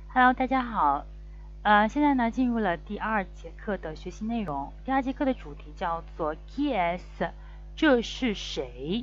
Hello，大家好。现在呢进入了第二节课的学习内容。第二节课的主题叫做 Qui est， 这是谁？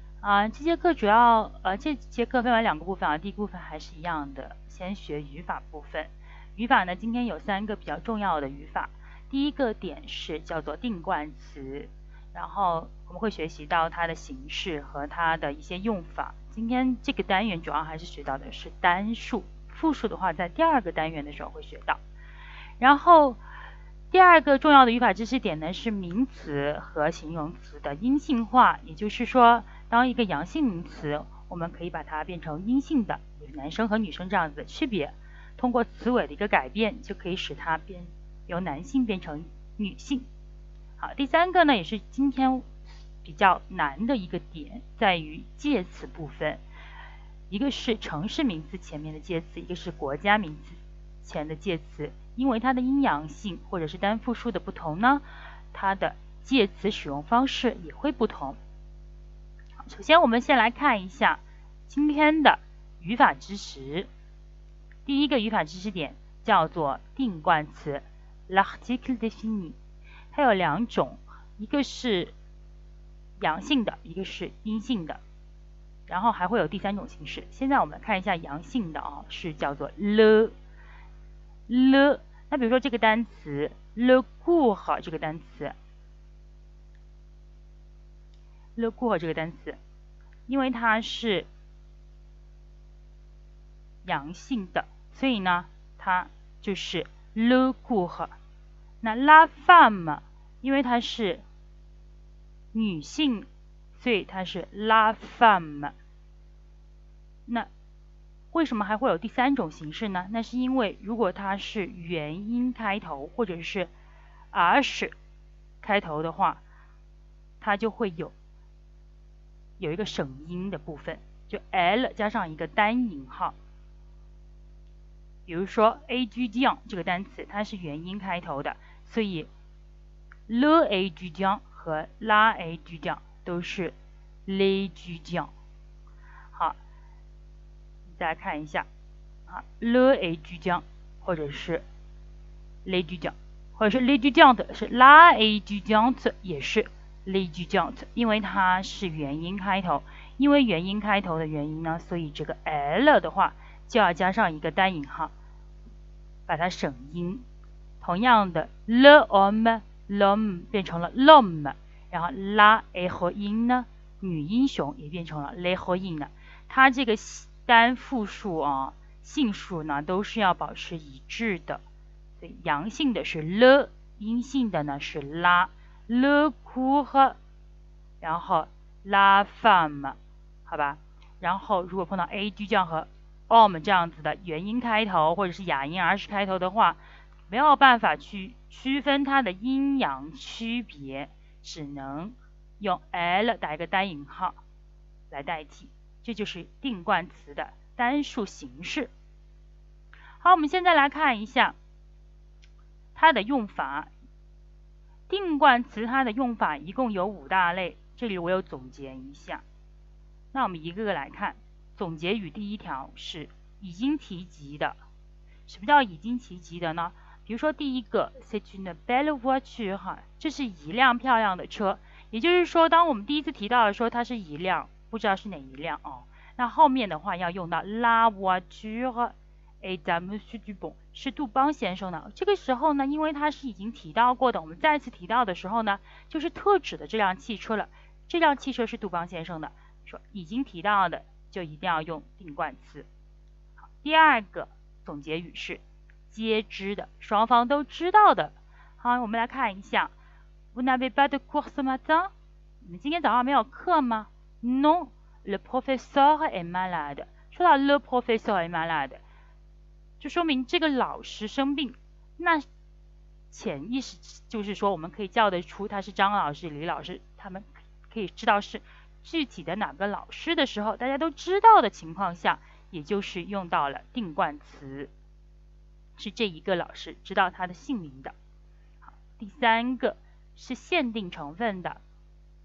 这节课分为两个部分啊。第一部分还是一样的，先学语法部分。语法呢，今天有3个比较重要的语法。第一个点是叫做定冠词，然后我们会学习到它的形式和它的一些用法。今天这个单元主要还是学到的是单数。复数的话，在第2个单元的时候会学到。然后第2个重要的语法知识点呢是名词和形容词的阴性化，也就是说，当一个阳性名词，我们可以把它变成阴性的，有男生和女生这样子的区别。通过词尾的一个改变，就可以使它由男性变成女性。好，第3个呢也是今天比较难的一个点，在于介词部分。一个是城市名词前面的介词，一个是国家名词前的介词，因为它的阴阳性或者是单复数的不同呢，它的介词使用方式也会不同。首先我们先来看一下今天的语法知识。第一个语法知识点叫做定冠词 l'article défini， 它有2种，一个是阳性的，一个是阴性的。然后还会有第3种形式。现在我们看一下阳性的是叫做 le。那比如说这个单词 le cours 这个单词 le cours 这个单词，因为它是阳性的，所以呢它就是 le cours。那 la femme 因为它是女性，所以它是 la femme。那为什么还会有第3种形式呢？那是因为如果它是元音开头或者是 h 开头的话，它就会有一个省音的部分，就 l 加上一个单引号。比如说 étudiant 这个单词，它是元音开头的，所以 le étudiant 和 la étudiant 都是 l'étudiant。好，再来看一下le étudiant 或者是 l'étudiant， 或者是 l'étudiante 是 la étudiante 也是 l'étudiante， 因为它是元音开头。因为元音开头的原因呢，所以这个 l 的话就要加上一个单引号，把它省音。同样的 le homme 变成了 l'homme， 然后 la héroïne 呢，女英雄也变成了 l'héroïne。它这个单复数性数呢都是要保持一致的，所以阳性的是 le， 阴性的呢是 la。le cours， 然后 la femme， 好吧。然后如果碰到 étudiant 和 homme 这样子的元音开头或者是哑音 h 开头的话，没有办法去区分它的阴阳区别，只能用 l 打一个单引号来代替。这就是定冠词的单数形式。好，我们现在来看一下它的用法。定冠词它的用法一共有5大类，这里我有总结一下。那我们一个个来看。总结语第1条是已经提及的。什么叫已经提及的呢？比如说第一个 c'est une belle voiture， 这是一辆漂亮的车。也就是说，当我们第一次提到的时候，它是一辆，不知道是哪一辆那后面的话要用到 la voiture est à Monsieur Dupont， 是杜邦先生的。这个时候呢，因为它是已经提到过的，我们再次提到的时候呢，就是特指的这辆汽车了。这辆汽车是杜邦先生的，说已经提到的就一定要用定冠词。好，第2个总结语是皆知的，双方都知道的。好，我们来看一下 Vous n'avez pas de cours ce matin？ 你们今天早上没有课吗？ Non，le professeur est malade。 说到 le professeur est malade， 就说明这个老师生病。那潜意识就是说，我们可以叫得出他是张老师、李老师，他们可以知道是具体的哪个老师的时候，大家都知道的情况下，也就是用到了定冠词，是这一个老师，知道他的姓名的。好，第3个是限定成分的，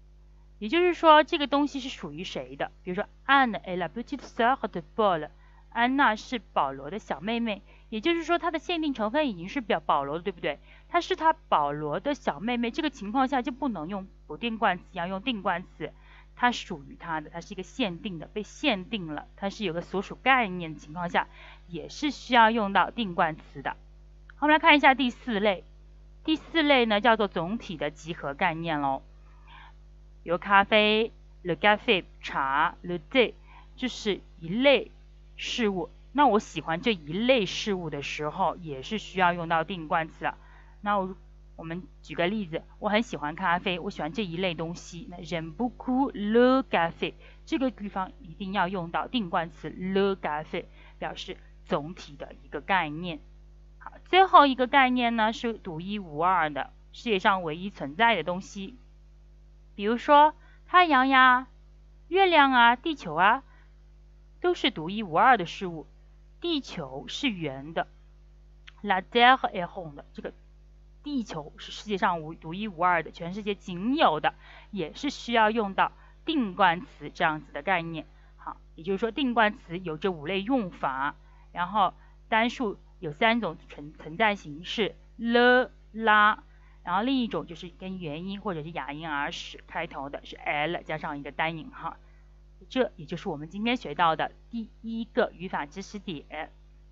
也就是说这个东西是属于谁的。比如说 Anne est la petite sœur de Paul， 安娜是保罗的小妹妹，也就是说它的限定成分已经是保罗了，对不对？她是保罗的小妹妹，这个情况下就不能用不定冠词，要用定冠词。它属于他的，它是一个限定的，被限定了，它是有个所属概念的情况下，也是需要用到定冠词的。好，我们来看一下第4类。第4类呢叫做总体的集合概念咯，有咖啡 le café 茶 le thé， 这是一类事物。那我喜欢这一类事物的时候，也是需要用到定冠词了。那我们举个例子，我很喜欢咖啡，我喜欢这一类东西。那 j'aime beaucoup le café， 这个地方一定要用到定冠词 le café， 表示总体的一个概念。好，最后一个概念呢是独一无二的，世界上唯一存在的东西。比如说太阳呀、月亮啊、地球啊，都是独一无二的事物。地球是圆的 ，la terre est ronde， 这个地球是世界上独一无二的，全世界仅有的，也是需要用到定冠词这样子的概念。好，也就是说定冠词有这5类用法，然后单数有3种存在形式 了、啦，然后另一种就是跟元音或者是哑音 r 始开头的，是 l 加上一个单引号。这也就是我们今天学到的第1个语法知识点。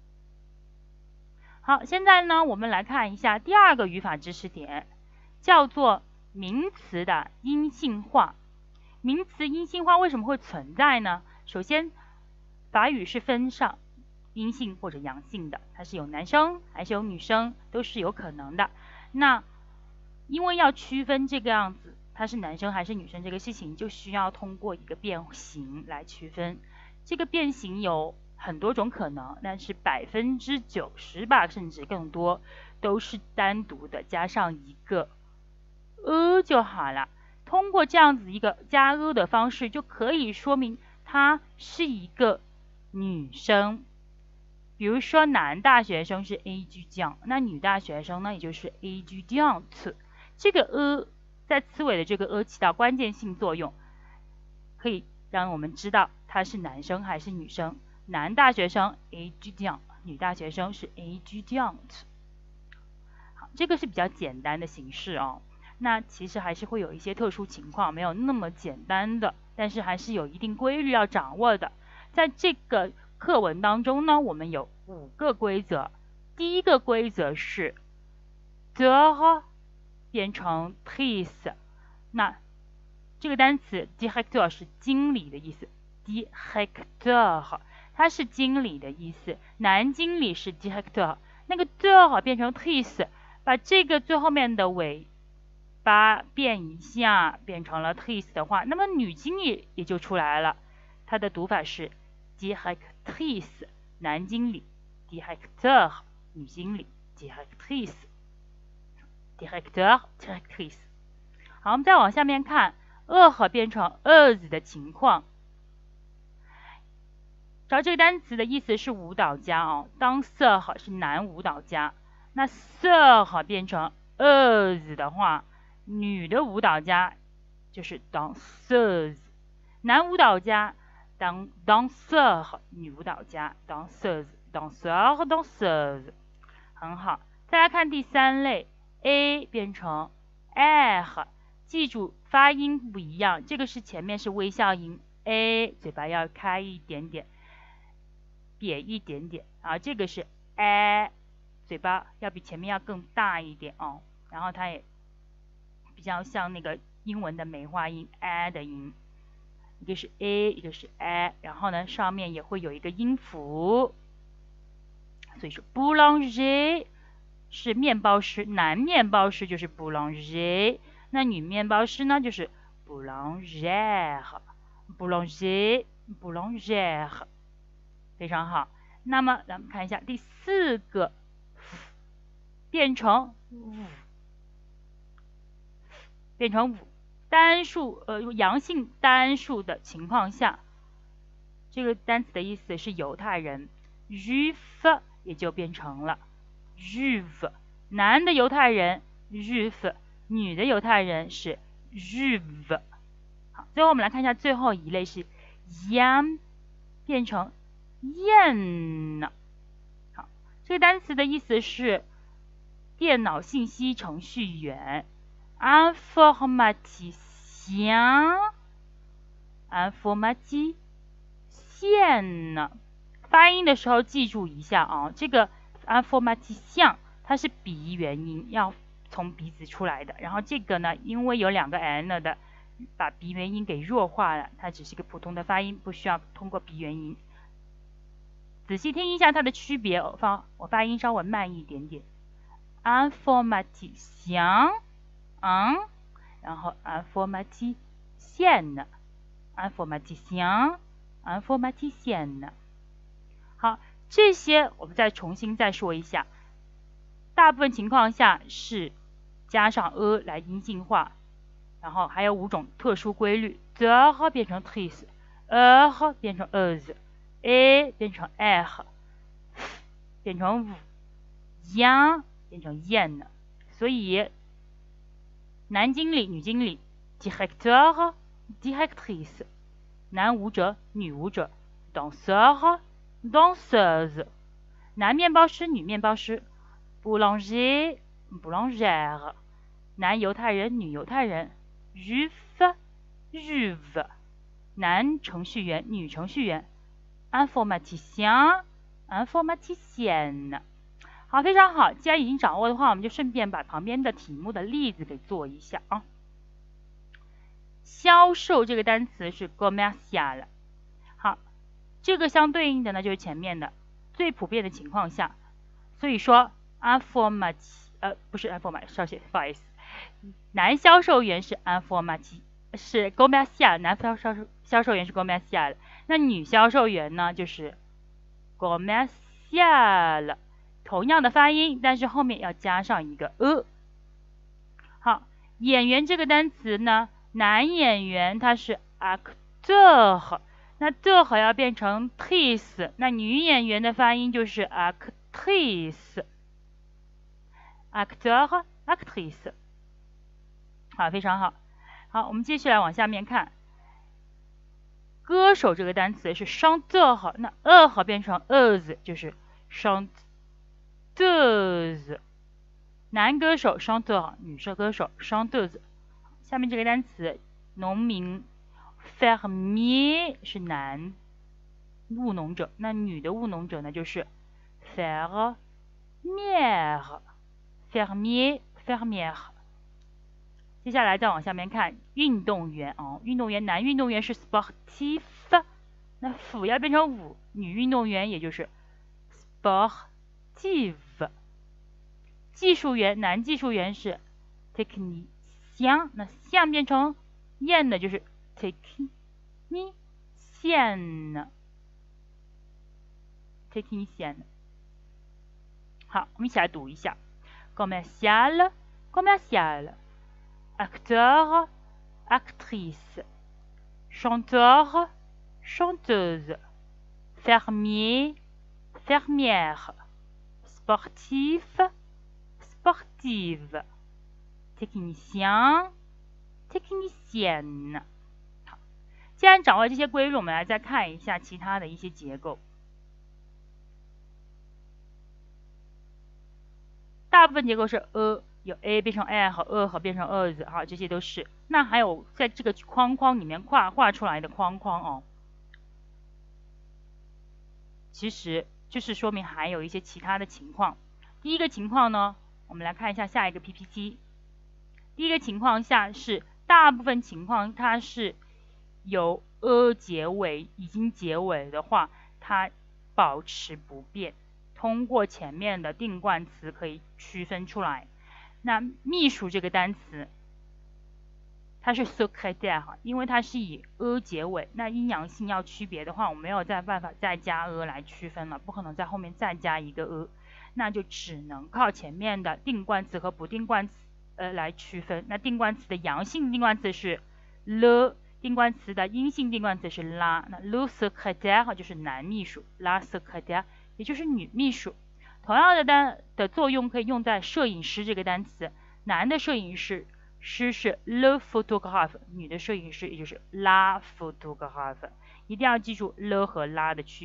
好，现在呢，我们来看一下第2个语法知识点，叫做名词的阴性化。名词阴性化为什么会存在呢？首先，法语是分上阴性或者阳性的，它是有男生还是有女生，都是有可能的。那因为要区分这个样子，它是男生还是女生这个事情，就需要通过一个变形来区分。这个变形有很多种可能，但是90%吧，甚至更多，都是单独的加上一个就好了。通过这样子一个加的方式，就可以说明她是一个女生。比如说男大学生是 étudiant， 那女大学生呢，也就是 étudiante。这个在词尾的这个起到关键性作用，可以让我们知道他是男生还是女生。男大学生 étudiant， 女大学生是 étudiante。好，这个是比较简单的形式哦。那其实还是会有一些特殊情况，没有那么简单的，但是还是有一定规律要掌握的。在这个课文当中呢，我们有5个规则。第一个规则是 de 变成 trice， 那这个单词 directeur 是经理的意思 ，directeur 它是经理的意思，男经理是 directeur， 那个 de 变成 trice， 把这个最后面的尾巴变一下，变成了 trice 的话，那么女经理也就出来了，它的读法是 directrice， 男经理 directeur， 女经理 directrice， directeur directrice。 好，我们再往下面看和变成 us 的情况。找这个单词的意思是舞蹈家哦，当 danseur 是男舞蹈家，那 seur 变成 us 的话，女的舞蹈家就是 danseuse， 男舞蹈家当 danseur， 女舞蹈家 danseuse， danseur danseuse。 很好，再来看第3类 a 变成 r， 记住发音不一样，这个是前面是微笑音 a， 嘴巴要开一点点，瘪一点点啊，这个是 a， 嘴巴要比前面要更大一点哦，然后它也比较像那个英文的美化音 a 的音，一个是 a， 一个是 a， 然后呢上面也会有一个音符，所以说 boulanger 是面包师，男面包师就是 boulanger， 那女面包师呢就是 boulangère， boulanger boulangère。 非常好，那么咱们看一下第4个变成单数阳性单数的情况下，这个单词的意思是犹太人 juif 也就变成了 juive， 男的犹太人 juif， 女的犹太人是 juive。 好，最后我们来看一下最后一类是 yam 变成 photographe，yen。好，这个单词的意思是电脑信息程序员 ，informaticien。发音的时候记住一下啊，这个 informaticien 它是鼻元音，要从鼻子出来的。然后这个呢，因为有2个 n 的，把鼻元音给弱化了，它只是个普通的发音，不需要通过鼻元音。仔细听一下它的区别，我发音稍微慢一点点。informaticien，然后 informaticien。好，这些我们重新再说一下。大部分情况下是加上 来阴性化，然后还有5种特殊规律 ：the 变成 tis，变成 as，a 变成 r，变成 yan 变成 yen。所以男经理、女经理 directeur、directrice， 男舞者、女舞者 danseur、danseuse， 男面包师、女面包师 boulanger、boulangère， 男犹太人、女犹太人 juif、juive， 男程序员、女程序员 informaticien、informaticienne。好，非常好。既然已经掌握的话，我们就顺便把旁边的题目的例子给做一下啊。销售这个单词是 commercial。好，这个相对应的呢就是前面的最普遍的情况下，所以说 不是 informatic， 稍息，不好意思，男销售员是 informatic， 是 commercial， 男销售员是 commercial， 那女销售员呢就是 commercial。同样的发音，但是后面要加上一个 好，演员这个单词呢，男演员他是 acteur， 那 de 要变成 tis， 那女演员的发音就是 actrice。acteur、actrice。好，非常好。好，我们继续来往下面看。歌手这个单词是 chanteur， 那变成 as， 就是 chanteuse。男歌手 chanteur， 女歌手 chanteuse。下面这个单词农民 fermier 是男务农者，那女的务农者呢就是 fermière。接下来再往下面看运动员运动员男运动员是 sportif， 那辅要变成舞，女运动员也就是 sportive。技术员男技术员是 technicien， 那像变成 yen 的就是 technicien。好，我们一起来读一下 commercial acteur actrice chanteur chanteuse fermier fermière sportif sportive technicien technicienne。 好，既然掌握这些规律，我们来再看一下其他的一些结构。大部分结构是有 a 变成 i 和变成 as， 好，这些都是。那还有在这个框框里面画出来的框框其实就是说明还有一些其他的情况。第一个情况呢，我们来看一下下一个 PPT。第一个情况下是大部分情况它是由结尾，已经结尾的话，它保持不变。通过前面的定冠词可以区分出来。那秘书这个单词，它是 secrétaire， 因为它是以结尾，那阴阳性要区别的话，我没有办法再加来区分了，不可能在后面再加一个那就只能靠前面的定冠词和不定冠词来区分。那定冠词的阳性定冠词是 le， 定冠词的阴性定冠词是 la。那 le secrétaire 就是男秘书， la secrétaire 也就是女秘书。同样的作用可以用在摄影师这个单词，男的摄影师是 le photographe， 女的摄影师也就是 la photographe。一定要记住 le 和 la 的区别，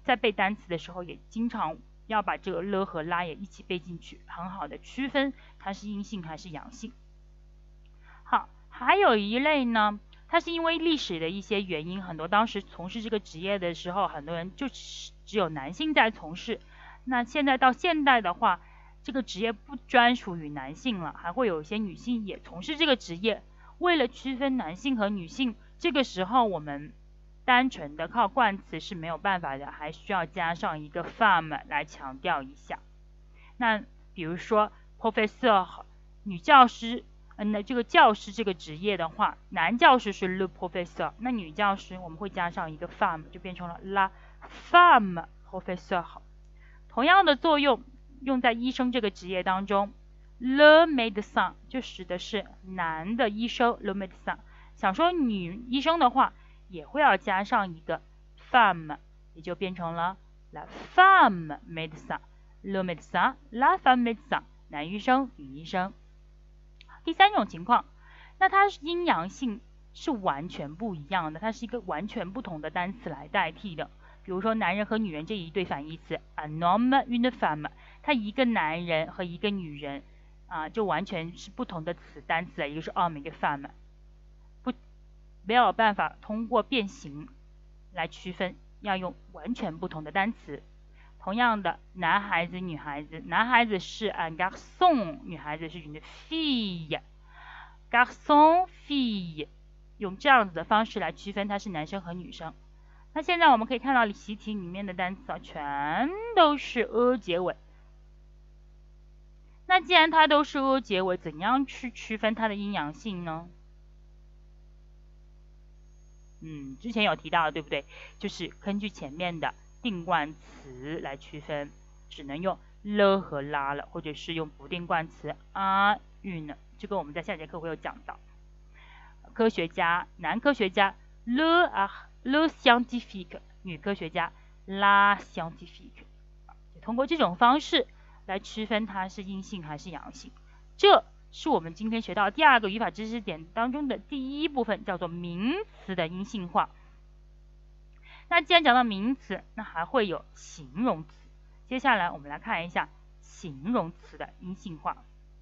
在背单词的时候也经常要把这个了和拉也一起背进去，很好的区分它是阴性还是阳性。好，还有一类呢，它是因为历史的一些原因，很多当时从事这个职业的时候，很多人就只有男性在从事。那现在到现代的话，这个职业不专属于男性了，还会有一些女性也从事这个职业。为了区分男性和女性，这个时候我们单纯的靠冠词是没有办法的，还需要加上一个 femme 来强调一下。那比如说 professeur 女教师，那这个教师这个职业的话，男教师是 le professeur， 那女教师我们会加上一个 femme， 就变成了 la femme professeur。同样的作用用在医生这个职业当中 ，le médecin 就指的是男的医生 le médecin。想说女医生的话，也会要加上一个 femme， 也就变成了 la femme médecin。le médecin，la femme médecin， 男医生、女医生。第三种情况，那它阴阳性是完全不一样的，它是一个完全不同的单词来代替的。比如说男人和女人这一对反义词 un homme une femme， 它一个男人和一个女人就完全是不同的词单词，一个是 homme， 一个 femme， 没有办法通过变形来区分，要用完全不同的单词。同样的，男孩子、女孩子，男孩子是 un garçon， 女孩子是 une fille，garçon fille， 用这样子的方式来区分它是男生和女生。那现在我们可以看到习题里面的单词全都是 a 结尾。那既然它都是 a 结尾，怎样去区分它的阴阳性呢？之前有提到对不对？就是根据前面的定冠词来区分，只能用了和拉了，或者是用不定冠词啊、une。这个我们在下节课会有讲到。科学家，男科学家 le scientifique， 女科学家 la scientifique。通过这种方式来区分它是阴性还是阳性。这是我们今天学到第二个语法知识点当中的第一部分，叫做名词的阴性化。那既然讲到名词，那还会有形容词。接下来我们来看一下形容词的阴性化。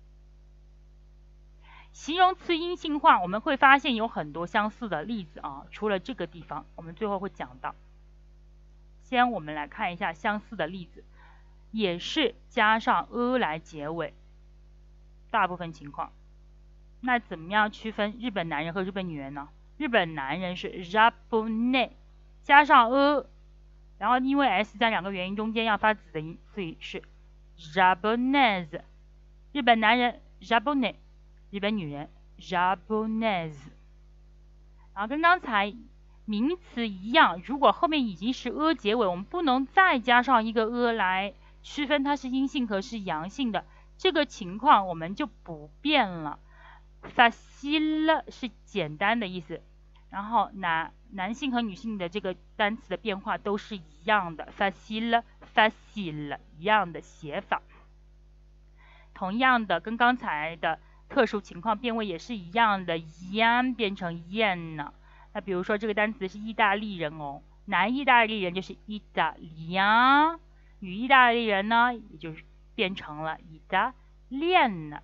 形容词阴性化，我们会发现有很多相似的例子除了这个地方，我们最后会讲到。先我们来看一下相似的例子，也是加上 a 来结尾，大部分情况。那怎么样区分日本男人和日本女人呢？日本男人是 japonais， 加上 a， 然后因为 s 在两个元音中间要发子的音，所以是 japonaise。 日本男人 japonais， 日本女人 japonaise。 然后跟刚才名词一样，如果后面已经是 a 结尾，我们不能再加上一个 a 来区分它是阴性和是阳性的，这个情况我们就不变了。facile 是简单的意思，然后男性和女性的这个单词的变化都是一样的 facile 一样的写法。同样的跟刚才的特殊情况变位也是一样的 yan 变成 yen 呢。那比如说这个单词是意大利人男意大利人就是 italien， 女意大利人呢也就是变成了 italian，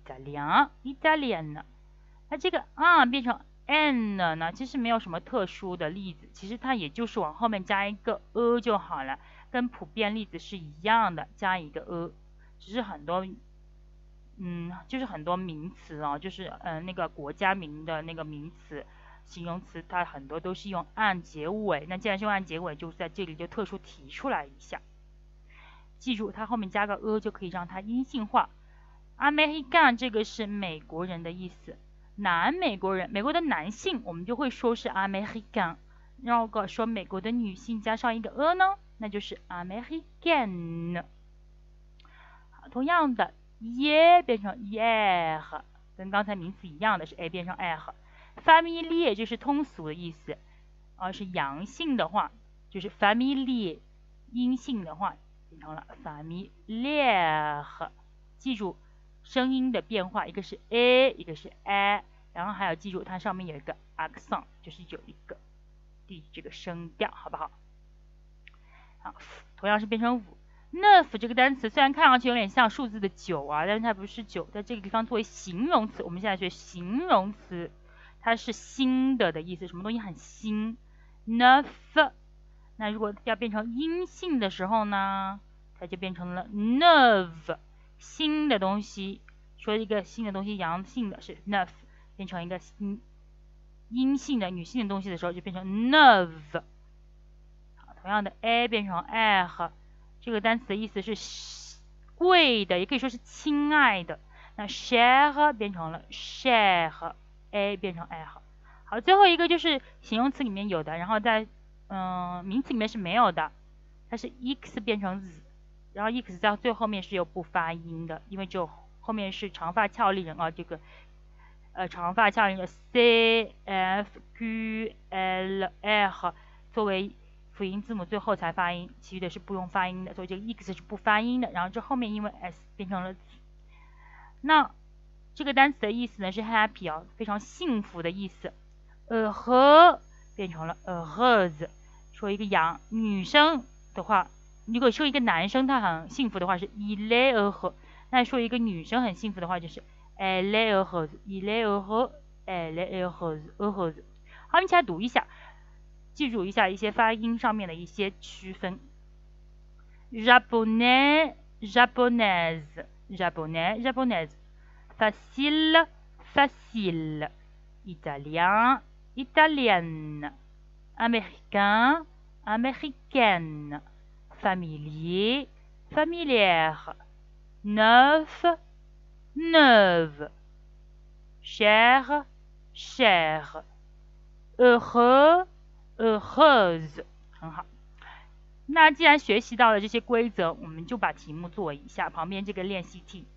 那这个变成 n 呢，其实没有什么特殊的例子，其实它也就是往后面加一个 a 就好了，跟普遍例子是一样的，加一个 a， 只是很多就是很多名词就是那个国家名的那个名词形容词，它很多都是用 an 结尾，那既然是用 an 结尾，就在这里就特殊提出来一下。记住它后面加个 a 就可以让它阴性化。American 这个是美国人的意思，男美国人，美国的男性我们就会说是 American， 如果说美国的女性加上一个 a 呢，那就是 American。 同样的 ye 变成 hier， 跟刚才名词一样的是 a 变成 er。family 就是通俗的意思，是阳性的话就是 family， 阴性的话变成了 familiar。 记住声音的变化，一个是 a， 一个是 a， 然后还有记住它上面有一个 accent， 就是有一个这个声调，好不好？ 好，同样是变成5。neuf 这个单词虽然看上去有点像数字的9啊，但是它不是9，在这个地方作为形容词。我们现在学形容词，它是新的意思，什么东西很新。neuf， 那如果要变成阴性的时候呢，它就变成了 neuve， 新的东西。说一个新的东西阳性的是 neuf， 变成一个阴性的女性的东西的时候就变成 neuve。好，同样的 a 变成 air。这个单词的意思是贵的，也可以说是亲爱的。那 cher 变成了 cher，a 变成 air。好，最后一个就是形容词里面有的，然后在名词里面是没有的，它是 x 变成 z， 然后 x 在最后面是有不发音的，因为只有后面是长发俏丽人啊，这个长发俏丽人 c f q l r 作为辅音字母最后才发音，其余的是不用发音的，所以这个 x 是不发音的。然后这后面因为 s 变成了 z。那这个单词的意思呢是 happy 啊，非常幸福的意思。heureux 变成了 heureuse。说一个女生的话，如果说一个男生他很幸福的话是 il est heureux， 那说一个女生很幸福的话就是 elle est heureuse，il est heureux，elle est heureuse。好，你一起来读一下。记住一下一些发音上面的一些区分。japonais japonaise japonais japonaise facile facile italien italienne américain américaine familier familière neuf neuve cher cher heureux heureuse。 很好，那既然学习到了这些规则，我们就把题目做一下。旁边这个练习题，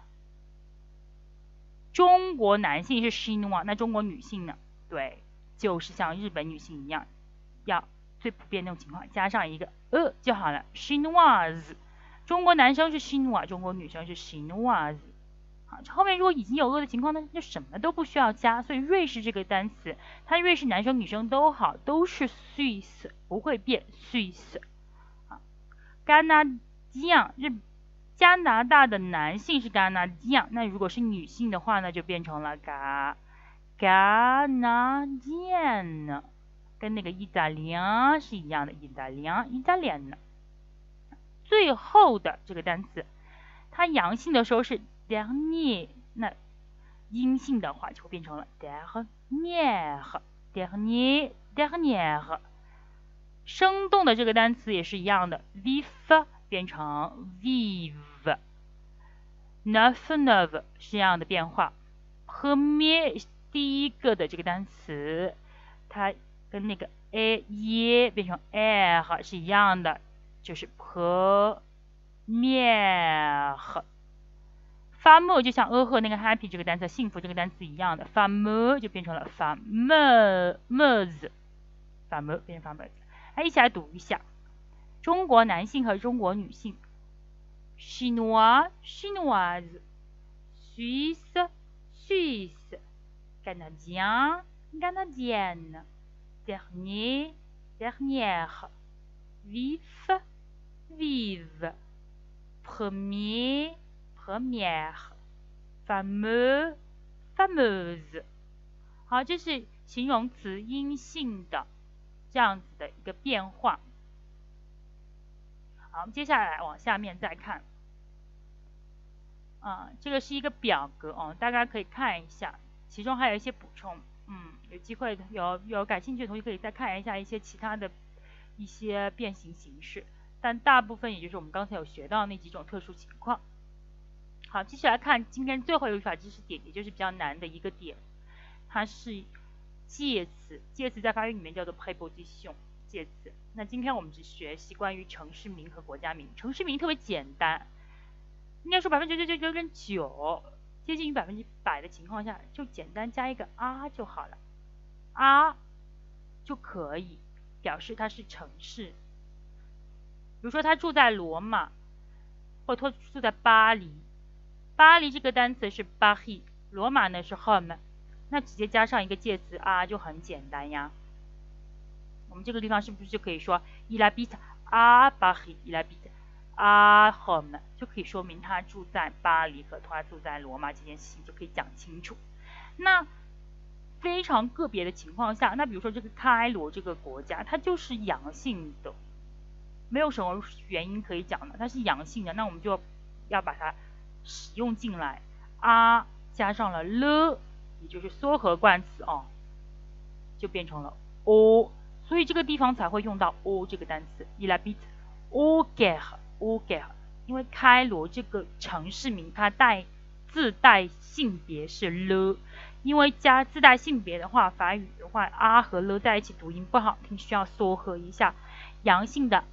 中国男性是 chinois， 那中国女性呢？对，就是像日本女性一样，要最普遍那种情况加上一个就好了 chinoise。 中国男生是 chinois， 中国女生是 chinoise。后面如果已经有的情况呢，就什么都不需要加。所以瑞士这个单词，它瑞士男生女生都好，都是 Swiss， 不会变 Swiss。加拿大的男性是 Canadien， 那如果是女性的话呢，就变成了 Canadienne， 跟那个意大利是一样的，意大利Italian。最后的这个单词，它阳性的时候是dernier， 那阴性的话就会变成了 dernière。生动的这个单词也是一样的 vif 变成 vive， neuf neuve 是这样的变化。premier 第一个的这个单词，它跟那个 a 变成 air 是一样的，就是 première。fameux 就像heureux那个 happy 这个单词，幸福这个单词一样的 fameux 就变成了 fameuse， fameux 变成 famous。一起来读一下。中国男性和中国女性 chinois chinoise suisse suisse canadien canadienne dernier dernière vif vive premier première fameux fameuse。 好，这是形容词阴性的这样子的一个变化。好，我们接下来往下面再看。这个是一个表格哦，大家可以看一下，其中还有一些补充。有机会有感兴趣的同学可以再看一下一些其他的一些变形形式，但大部分也就是我们刚才有学到那几种特殊情况。好，继续来看今天最后一个语法知识点，也就是比较难的一个点，它是介词。介词在法语里面叫做 préposition， 介词。那今天我们只学习关于城市名和国家名。城市名特别简单，应该说99.9%接近于100%的情况下，就简单加一个 r 就好了， r 就可以表示它是城市。比如说他住在罗马，或者住在巴黎。巴黎这个单词是 Paris， 罗马呢是 Rome， 那直接加上一个介词 r 就很简单呀。我们这个地方是不是就可以说 il habite à Paris il habite à Rome 就可以说明他住在巴黎和他住在罗马这件事情就可以讲清楚。那非常个别的情况下，那比如说这个开罗这个国家，它就是阳性的，没有什么原因可以讲的，它是阳性的，那我们就要把它使用进来啊，加上了 le， 也就是缩合冠词哦，就变成了 o， 所以这个地方才会用到 o 这个单词 il habite au Caire， 因为开罗这个城市名它自带性别是 le， 因为加自带性别的话，法语的话 a 和 le 在一起读音不好听，需要缩合一下，阳性的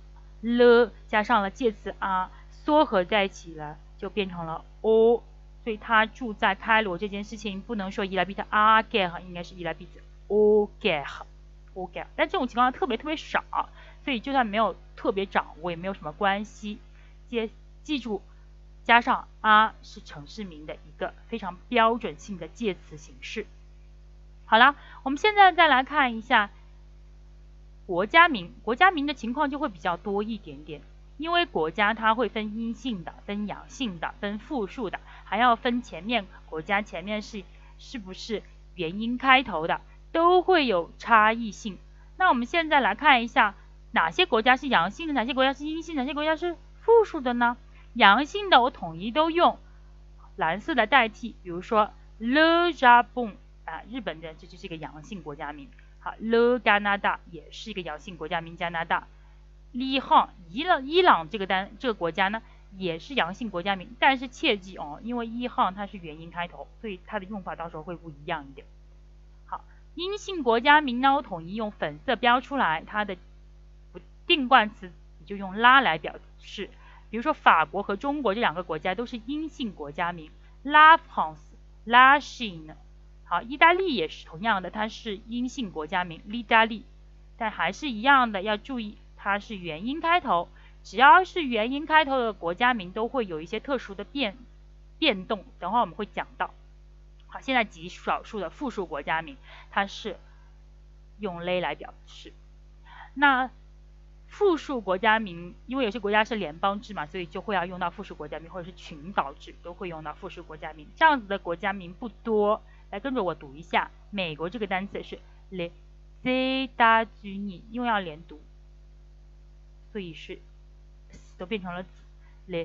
le 加上了介词 a， 缩合在一起了就变成了 o， 所以他住在开罗这件事情不能说 il habite à Caire， 应该是 il habite au Caire， 但这种情况特别少，所以就算没有特别掌握也没有什么关系，记住加上 a 是城市名的一个非常标准性的介词形式。好了，我们现在再来看一下国家名的情况就会比较多一点点，因为国家它会分阴性的、分阳性的、分复数的，还要分国家前面是不是元音开头的，都会有差异性。那我们现在来看一下哪些国家是阳性的，哪些国家是阴性的，哪些国家是复数的呢？阳性的我统一都用蓝色的代替，比如说 le Japon 日本的这就是一个阳性国家名。好 ，le Canada 也是一个阳性国家名，加拿大。l'Iran 伊朗这个国家呢也是阳性国家名，但是切记哦，因为Iran它是元音开头，所以它的用法到时候会不一样一点。好，阴性国家名呢我统一用粉色标出来，它的不定冠词你就用拉来表示。比如说法国和中国这两个国家都是阴性国家名 ，La France、La Chine。好，意大利也是同样的，它是阴性国家名 l'Italie， 但还是一样的，要注意它是元音开头，只要是元音开头的国家名都会有一些特殊的变动，等会我们会讲到。好，现在极少数的复数国家名，它是用 le 来表示。那复数国家名，因为有些国家是联邦制嘛，所以就会要用到复数国家名，或者是群岛制都会用到复数国家名。这样子的国家名不多，来跟着我读一下。美国这个单词是 les États-Unis， 因为要连读，所以是都变成了 les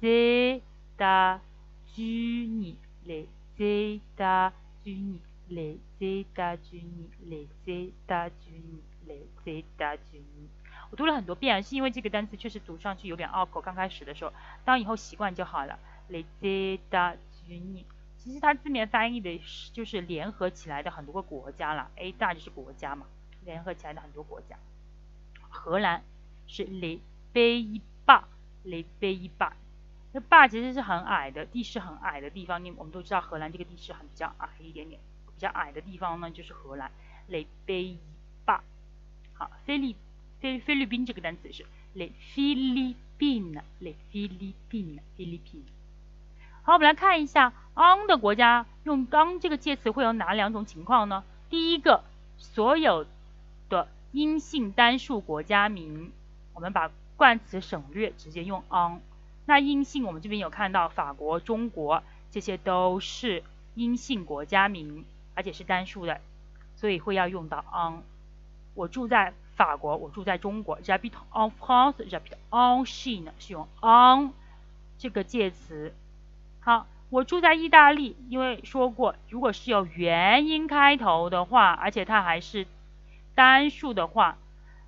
États-Unis， les États-Unis， les États-Unis， les États-Unis， les États-Unis。我读了很多遍，是因为这个单词确实读上去有点拗口，刚开始的时候，当以后习惯就好了。les États-Unis， 其实它字面翻译的就是联合起来的很多个国家啦 ，A 大就是国家嘛，联合起来的很多国家。荷兰是 les Pays-Bas，les Pays-Bas， 那坝其实是很矮的，地势很矮的地方，我们都知道荷兰这个地势比较矮一点点，比较矮的地方呢就是荷兰 les Pays-Bas。好，菲律宾这个单词是 les Philippines，les Philippines。好，我们来看一下 on 的国家用 on 这个介词会有哪两种情况呢？第一个，所有的阴性单数国家名，我们把冠词省略，直接用 on。那阴性我们这边有看到法国、中国这些都是阴性国家名，而且是单数的，所以会要用到 on。我住在法国，我住在中国 j'habite en France， j'habite en Chine 是用 on 这个介词。好，我住在意大利，因为说过，如果是有元音开头的话，而且它还是单数的话，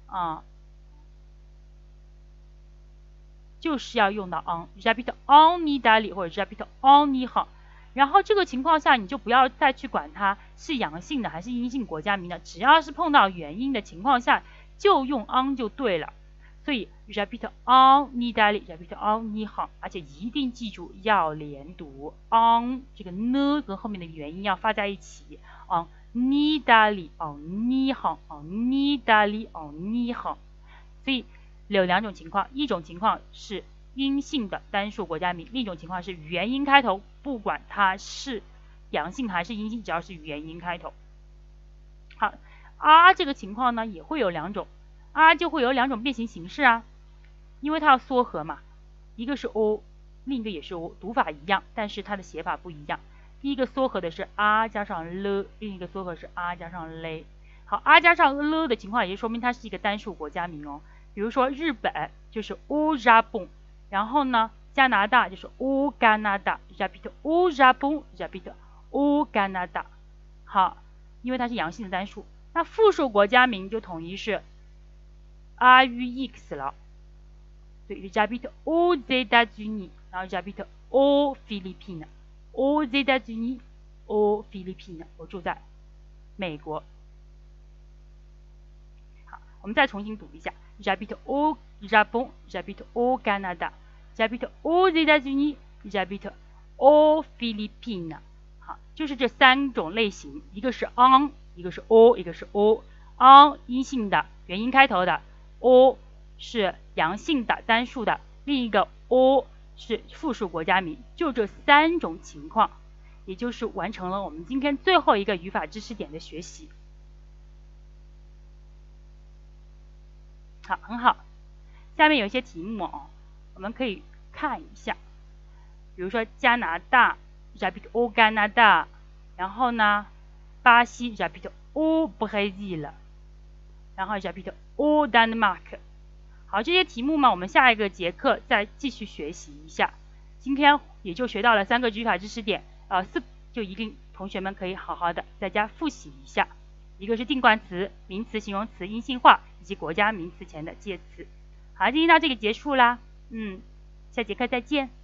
就是要用到 on j'habite en Italie 或者 j'habite en Iran。然后这个情况下，你就不要再去管它是阳性的还是阴性国家名的，只要是碰到元音的情况下，就用 on 就对了。所以 j'habite en Italie， j'habite en Iran， 而且一定记住要连读 on 这个呢跟后面的元音要发在一起 on Italie en Iran en Italie en Iran。所以有两种情况，一种情况是阴性的单数国家名，另一种情况是元音开头，不管它是阳性还是阴性，只要是元音开头。好，这个情况呢也会有两种，就会有两种变形形式啊。 因为它要缩合嘛，一个是 o， 另一个也是 o， 读法一样，但是它的写法不一样。第一个缩合的是 r 加上 l， 另一个缩合是 r 加上 l。好 ，r 加上 l 的情况，也就说明它是一个单数国家名哦。比如说日本就是 au Japon， 然后呢，加拿大就是 au Canada，j'habite au Japon，j'habite au Canada。好，因为它是阳性的单数，那复数国家名就统一是 RUX 了。对 ，j'habite aux États-Unis， 然后 j'habite aux Philippines，aux États-Unis，aux Philippines， 我住在美国。好，我们再重新读一下 ，j'habite au Japon，j'habite au Canada，j'habite aux États-Unis，j'habite aux Philippines。好，就是这3种类型，一个是 on， 一个是 o， 一个是 o。on 阴性的，元音开头的 ，o 是阳性的单数的，另一个 o 是复数国家名，就这3种情况，也就是完成了我们今天最后一个语法知识点的学习。好，很好。下面有一些题目哦，我们可以看一下，比如说加拿大 j'habite au Canada， 然后呢，巴西 j'habite au Brésil， 然后 j'habite au Danemark。好，这些题目嘛，我们下一个节课再继续学习一下。今天也就学到了3个语法知识点，4就一定同学们可以好好的在家复习一下。一个是定冠词、名词、形容词、阴性化以及国家名词前的介词。好，今天到这里结束啦，下节课再见。